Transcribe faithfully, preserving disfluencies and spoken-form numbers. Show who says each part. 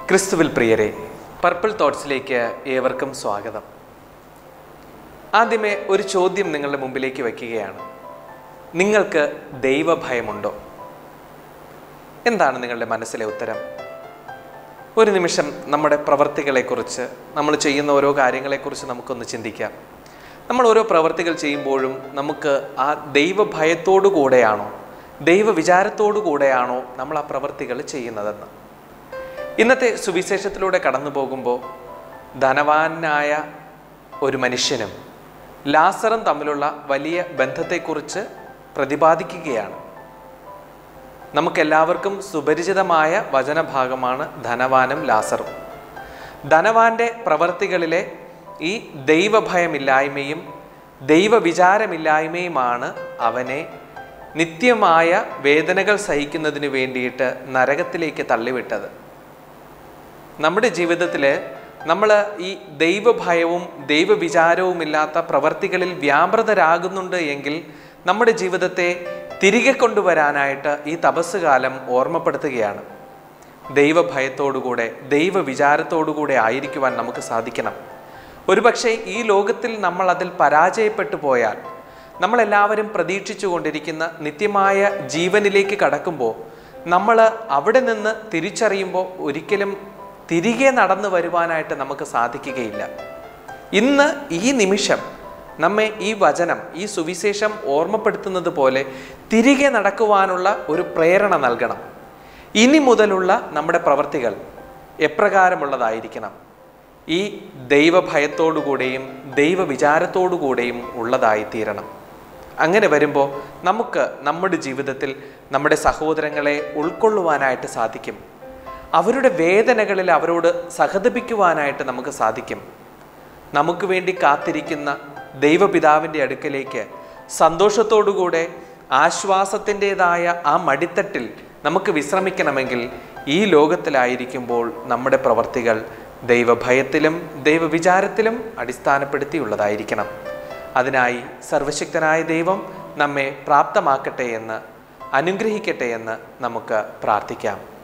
Speaker 1: ക്രിസ്തുവിൽ പ്രിയരെ, പർപ്പിൾ തോട്ട്സിലേക്ക് ഏവർക്കും സ്വാഗതം. ആദ്യമേ ഒരു ചോദ്യം നിങ്ങളുടെ മുമ്പിലേക്ക് വയ്ക്കുകയാണ്. നിങ്ങൾക്ക് ദൈവഭയമുണ്ടോ? എന്താണ് നിങ്ങളുടെ മനസ്സിലെ ഉത്തരം? ഒരു നിമിഷം നമ്മുടെ പ്രവൃത്തികളെക്കുറിച്ച്, നമ്മൾ ചെയ്യുന്ന ഓരോ കാര്യങ്ങളെക്കുറിച്ച് നമുക്കൊന്ന് ചിന്തിക്കാം. നമ്മൾ ഓരോ പ്രവൃത്തികൾ ചെയ്യുമ്പോഴും നമുക്ക് ആ ദൈവഭയത്തോടു കൂടെയാണോ, ദൈവവിചാരത്തോടു കൂടെയാണോ നമ്മൾ ആ പ്രവൃത്തികൾ ചെയ്യുന്നതെന്ന്. ഇന്നത്തെ സുവിശേഷത്തിലൂടെ കടന്നു പോകുമ്പോൾ ധനവാനായ ഒരു മനുഷ്യനും ലാസറും തമ്മിലുള്ള വലിയ ബന്ധത്തെക്കുറിച്ച് പ്രതിപാദിക്കുകയാണ്. നമുക്കെല്ലാവർക്കും സുപരിചിതമായ വചനഭാഗമാണ് ധനവാനും ലാസറും. ധനവാന്റെ പ്രവൃത്തികളിലെ ഈ ദൈവഭയമില്ലായ്മയും ദൈവവിചാരമില്ലായ്മയുമാണ് അവനെ നിത്യമായ വേദനകൾ സഹിക്കുന്നതിന് വേണ്ടിയിട്ട് നരകത്തിലേക്ക് തള്ളിവിട്ടത്. നമ്മുടെ ജീവിതത്തിൽ നമ്മൾ ഈ ദൈവഭയവും ദൈവവിചാരവുമില്ലാത്ത പ്രവർത്തികളിൽ വ്യാപൃതരാകുന്നുണ്ട് എങ്കിൽ നമ്മുടെ ജീവിതത്തെ തിരികെ കൊണ്ടുവരാനായിട്ട് ഈ തപസ്സുകാലം ഓർമ്മപ്പെടുത്തുകയാണ്. ദൈവഭയത്തോടുകൂടെ ദൈവവിചാരത്തോടുകൂടെ ആയിരിക്കുവാൻ നമുക്ക് സാധിക്കണം. ഒരുപക്ഷെ ഈ ലോകത്തിൽ നമ്മൾ അതിൽ പരാജയപ്പെട്ടു പോയാൽ, നമ്മളെല്ലാവരും പ്രതീക്ഷിച്ചു കൊണ്ടിരിക്കുന്ന നിത്യമായ ജീവനിലേക്ക് കടക്കുമ്പോൾ നമ്മൾ അവിടെ നിന്ന് തിരിച്ചറിയുമ്പോൾ ഒരിക്കലും തിരികെ നടന്നു വരുവാനായിട്ട് നമുക്ക് സാധിക്കുകയില്ല. ഇന്ന് ഈ നിമിഷം നമ്മെ ഈ വചനം, ഈ സുവിശേഷം ഓർമ്മപ്പെടുത്തുന്നത് പോലെ തിരികെ നടക്കുവാനുള്ള ഒരു പ്രേരണ നൽകണം. ഇനി മുതലുള്ള നമ്മുടെ പ്രവൃത്തികൾ എപ്രകാരമുള്ളതായിരിക്കണം? ഈ ദൈവഭയത്തോടുകൂടെയും ദൈവവിചാരത്തോടുകൂടെയും ഉള്ളതായിത്തീരണം. അങ്ങനെ വരുമ്പോൾ നമുക്ക് നമ്മുടെ ജീവിതത്തിൽ നമ്മുടെ സഹോദരങ്ങളെ ഉൾക്കൊള്ളുവാനായിട്ട് സാധിക്കും. അവരുടെ വേദനകളിൽ അവരോട് സഹതപിക്കുവാനായിട്ട് നമുക്ക് സാധിക്കും. നമുക്ക് വേണ്ടി കാത്തിരിക്കുന്ന ദൈവപിതാവിൻ്റെ അടുക്കലേക്ക് സന്തോഷത്തോടുകൂടെ ആശ്വാസത്തിൻ്റെതായ ആ മടിത്തട്ടിൽ നമുക്ക് വിശ്രമിക്കണമെങ്കിൽ ഈ ലോകത്തിലായിരിക്കുമ്പോൾ നമ്മുടെ പ്രവർത്തികൾ ദൈവഭയത്തിലും ദൈവവിചാരത്തിലും അടിസ്ഥാനപ്പെടുത്തിയുള്ളതായിരിക്കണം. അതിനായി സർവശക്തനായ ദൈവം നമ്മെ പ്രാപ്തമാക്കട്ടെ എന്ന്, അനുഗ്രഹിക്കട്ടെ എന്ന് നമുക്ക് പ്രാർത്ഥിക്കാം.